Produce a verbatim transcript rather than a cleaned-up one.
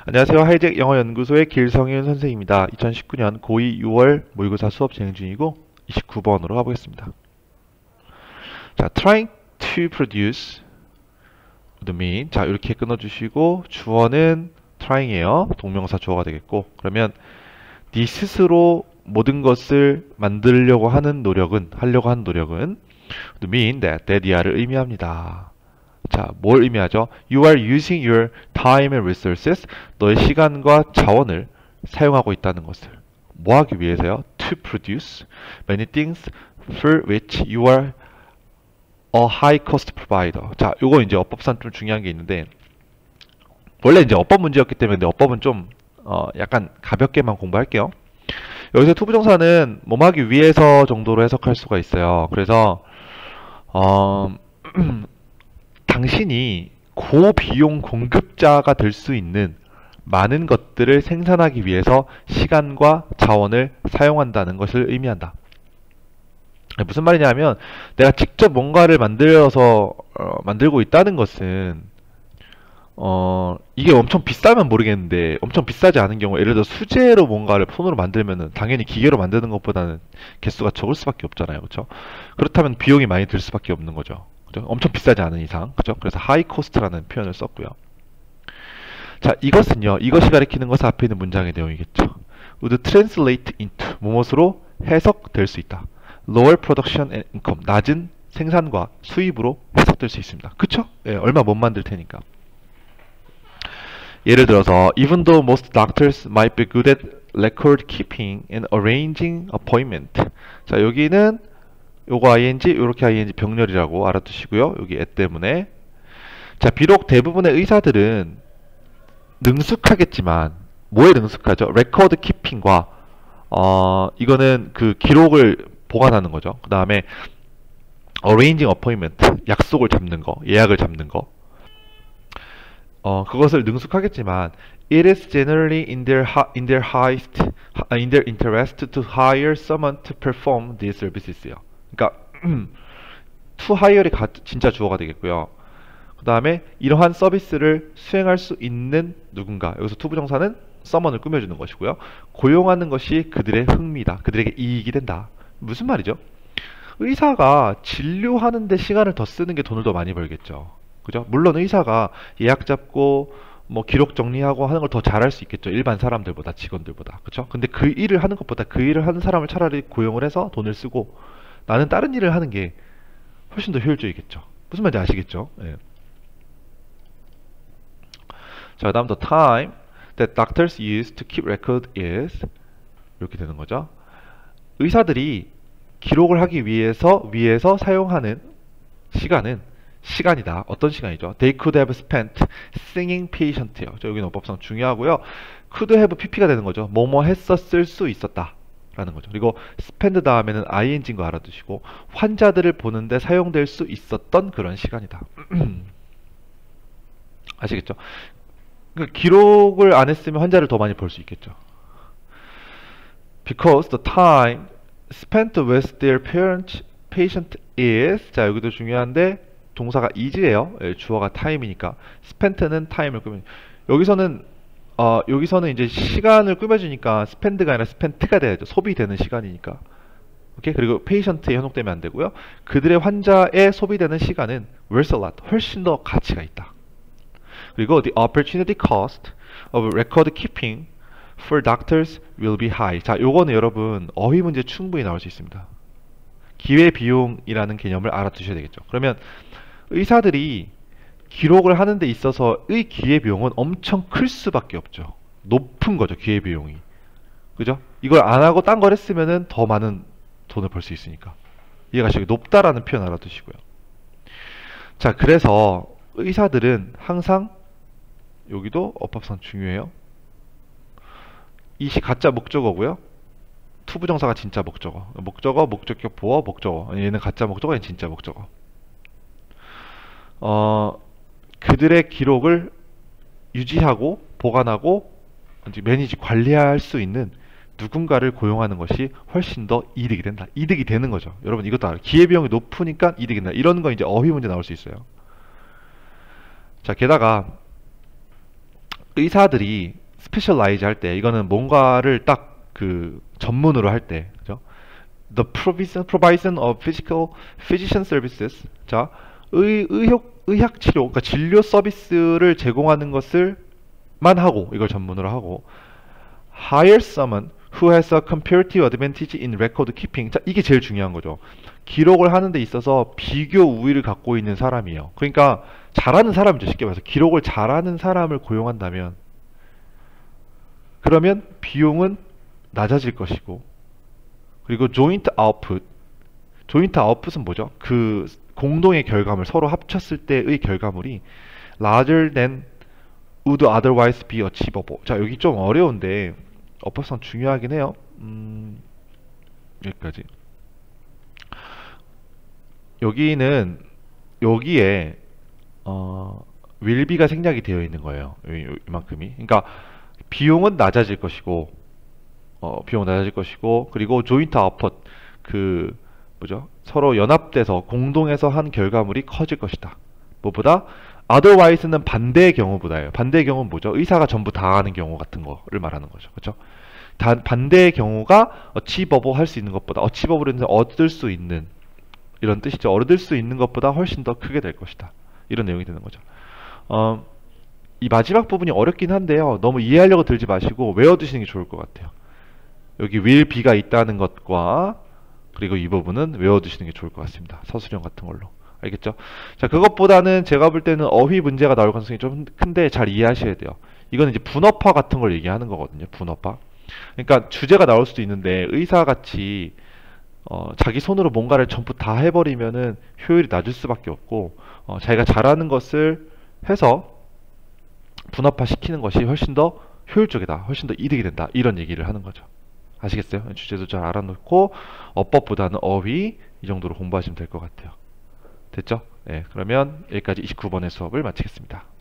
안녕하세요. 하이잭 영어연구소의 길성윤 선생입니다. 이천십구 년 고이 유월 모의고사 수업 진행 중이고 이십구 번으로 가보겠습니다. 자, trying to produce would mean, 자 이렇게 끊어주시고 주어는 trying이에요. 동명사 주어가 되겠고, 그러면 네 스스로 모든 것을 만들려고 하는 노력은 하려고 하는 노력은 would mean that, that이야를 의미합니다. 자, 뭘 의미하죠? You are using your time and resources. 너의 시간과 자원을 사용하고 있다는 것을 뭐 하기 위해서요? To produce many things for which you are a high cost provider. 자, 요거 이제 어법상 좀 중요한 게 있는데, 원래 이제 어법 문제였기 때문에 근데 어법은 좀 어, 약간 가볍게만 공부할게요. 여기서 투부정사는 뭐 하기 위해서 정도로 해석할 수가 있어요. 그래서 어, 당신이 고비용 공급자가 될 수 있는 많은 것들을 생산하기 위해서 시간과 자원을 사용한다는 것을 의미한다. 무슨 말이냐면 내가 직접 뭔가를 만들어서 어, 만들고 있다는 것은 어 이게 엄청 비싸면 모르겠는데, 엄청 비싸지 않은 경우, 예를 들어 수제로 뭔가를 손으로 만들면은 당연히 기계로 만드는 것보다는 개수가 적을 수밖에 없잖아요. 그렇죠? 그렇다면 비용이 많이 들 수밖에 없는 거죠. 그죠? 엄청 비싸지 않은 이상. 그죠? 그래서 high cost라는 표현을 썼고요. 자, 이것은요, 이것이 가리키는 것은 앞에 있는 문장의 내용이겠죠. would translate into, 무엇으로 해석될 수 있다. lower production and income, 낮은 생산과 수입으로 해석될 수 있습니다. 그쵸? 예, 얼마 못 만들 테니까. 예를 들어서 even though most doctors might be good at record keeping and arranging appointment. 자, 여기는 요거 ing, 요렇게 ing 병렬이라고 알아두시고요. 여기 at 때문에. 자, 비록 대부분의 의사들은 능숙하겠지만 뭐에 능숙하죠? record keeping과 어, 이거는 그 기록을 보관하는 거죠. 그 다음에 arranging appointment, 약속을 잡는 거, 예약을 잡는 거. 어, 그것을 능숙하겠지만 it is generally in their, in their highest, in their interest to hire someone to perform these services요. 그러니까 to hire이 가, 진짜 주어가 되겠고요. 그 다음에 이러한 서비스를 수행할 수 있는 누군가, 여기서 투부정사는 someone을 꾸며주는 것이고요. 고용하는 것이 그들의 흥미다. 그들에게 이익이 된다. 무슨 말이죠? 의사가 진료하는 데 시간을 더 쓰는 게 돈을 더 많이 벌겠죠. 그죠? 물론 의사가 예약 잡고 뭐 기록 정리하고 하는 걸 더 잘할 수 있겠죠. 일반 사람들보다, 직원들보다. 그죠? 근데 그 일을 하는 것보다 그 일을 하는 사람을 차라리 고용을 해서 돈을 쓰고 나는 다른 일을 하는 게 훨씬 더 효율적이겠죠. 무슨 말인지 아시겠죠? 예. 자, 다음 the time that doctors use to keep record is, 이렇게 되는 거죠. 의사들이 기록을 하기 위해서 위해서 사용하는 시간은 시간이다. 어떤 시간이죠? They could have spent seeing patient요. 여기는 어법상 중요하고요. could have pp가 되는 거죠. 뭐뭐 했었을 수 있었다 라는 거죠. 그리고 spend 다음에는 ing인 거 알아두시고 환자들을 보는데 사용될 수 있었던 그런 시간이다. 아시겠죠? 그러니까 기록을 안 했으면 환자를 더 많이 볼 수 있겠죠. Because the time spent with their parent patient is, 자 여기도 중요한데 동사가 is예요. 예, 주어가 time이니까 spent는 time을 꾸며. 여기서는 어, 여기서는 이제 시간을 꾸며주니까 spend가 아니라 spent가 돼야죠. 소비되는 시간이니까. 오케이? 그리고 patient에 현혹되면 안 되고요. 그들의 환자에 소비되는 시간은 worth a lot, 훨씬 더 가치가 있다. 그리고 the opportunity cost of record keeping for doctors will be high. 자, 요거는 여러분 어휘 문제 충분히 나올 수 있습니다. 기회 비용이라는 개념을 알아두셔야 되겠죠. 그러면 의사들이 기록을 하는 데 있어서의 기회 비용은 엄청 클 수밖에 없죠. 높은 거죠, 기회 비용이. 그죠? 이걸 안 하고 딴 걸 했으면은 더 많은 돈을 벌 수 있으니까. 이해가시고 높다라는 표현 알아두시고요. 자, 그래서 의사들은 항상 여기도 어법상 중요해요. 이시 가짜 목적어고요. 투부정사가 진짜 목적어. 목적어, 목적격, 보어, 목적어. 얘는 가짜 목적어, 얘는 진짜 목적어. 어, 그들의 기록을 유지하고 보관하고 매니지 관리할 수 있는 누군가를 고용하는 것이 훨씬 더 이득이 된다. 이득이 되는 거죠. 여러분 이것도 알아요. 기회비용이 높으니까 이득이 된다. 이런 거 이제 어휘 문제 나올 수 있어요. 자, 게다가 의사들이 스페셜라이즈 할 때, 이거는 뭔가를 딱 그 전문으로 할 때, 그죠? The provision, provision of physical physician services. 자, 의, 의학, 의학 치료, 그러니까 진료 서비스를 제공하는 것을만 하고, 이걸 전문으로 하고, hire someone who has a comparative advantage in record keeping. 자, 이게 제일 중요한 거죠. 기록을 하는 데 있어서 비교 우위를 갖고 있는 사람이에요. 그러니까 잘하는 사람이죠. 쉽게 말해서 기록을 잘하는 사람을 고용한다면, 그러면 비용은 낮아질 것이고, 그리고 joint output. joint output은 뭐죠? 그 공동의 결과물, 서로 합쳤을 때의 결과물이 larger than would otherwise be achievable. 자, 여기 좀 어려운데 어법상 중요하긴 해요. 음, 여기까지. 여기는 여기에 어, willbe가 생략이 되어 있는 거예요. 이- 이만큼이. 그러니까 비용은 낮아질 것이고, 어, 비용은 낮아질 것이고, 그리고 joint output, 그 뭐죠? 서로 연합돼서 공동해서 한 결과물이 커질 것이다. 뭐보다 otherwise는 반대의 경우보다예요. 반대의 경우는 뭐죠? 의사가 전부 다 하는 경우 같은 거를 말하는 거죠. 그렇죠? 단 반대의 경우가 achievable 할 수 있는 것보다, achievable은 얻을 수 있는 이런 뜻이죠. 얻을 수 있는 것보다 훨씬 더 크게 될 것이다. 이런 내용이 되는 거죠. 어, 이 마지막 부분이 어렵긴 한데요. 너무 이해하려고 들지 마시고 외워두시는 게 좋을 것 같아요. 여기 will be가 있다는 것과 그리고 이 부분은 외워두시는 게 좋을 것 같습니다. 서술형 같은 걸로. 알겠죠? 자, 그것보다는 제가 볼 때는 어휘 문제가 나올 가능성이 좀 큰데 잘 이해하셔야 돼요. 이거는 이제 분업화 같은 걸 얘기하는 거거든요. 분업화. 그러니까 주제가 나올 수도 있는데 의사같이 어, 자기 손으로 뭔가를 전부 다 해버리면은 효율이 낮을 수밖에 없고, 어, 자기가 잘하는 것을 해서 분업화 시키는 것이 훨씬 더 효율적이다, 훨씬 더 이득이 된다, 이런 얘기를 하는 거죠. 아시겠어요? 주제도 잘 알아놓고 어법보다는 어휘 이 정도로 공부하시면 될 것 같아요. 됐죠? 네, 그러면 여기까지 이십구 번의 수업을 마치겠습니다.